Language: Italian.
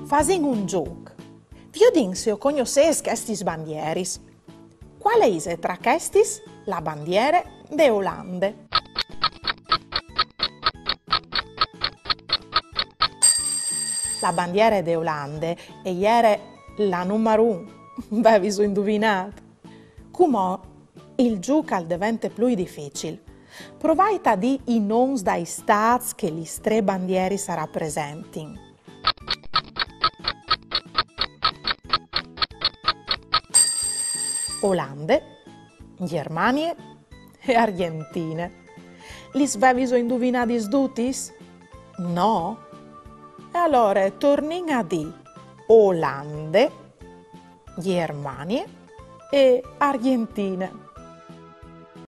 Fasin un gioco. Io din se io cognosces questi bandieris. Quale è tra questi la bandiera de Olande? La bandiera de Olande e ieri la numero 1. Beh, vi sono indovinato. Come il gioco diventa più difficile. Provate a dire i nomi dai stati che le tre bandiere rappresentano. Olande, Germania e Argentina. Li svevi so indovinati tutti? No? E allora torniamo a dire Olande, Germania e Argentina.